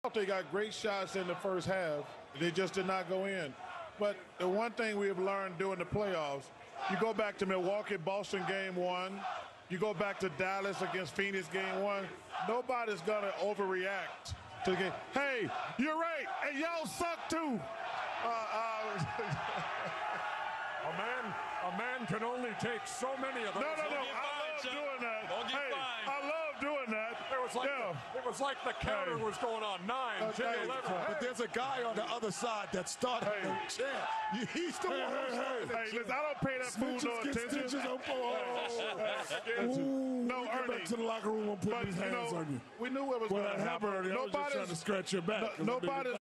They got great shots in the first half. They just did not go in. But the one thing we have learned during the playoffs, you go back to Milwaukee, Boston game one, you go back to Dallas against Phoenix game one, nobody's going to overreact to the game. Hey, you're right. Hey, y'all suck too. A man can only take so many of them. No. I love doing that. I love doing that. It was like the counter was going on 9, 10, 11. But there's a guy on the other side that started the chant. He's the one who's started the chant. Listen, I don't pay that fool no attention. No, Ernie. Back to the locker room and put his hands on you. We knew what was going to happen. Nobody's trying to scratch your back. Nobody's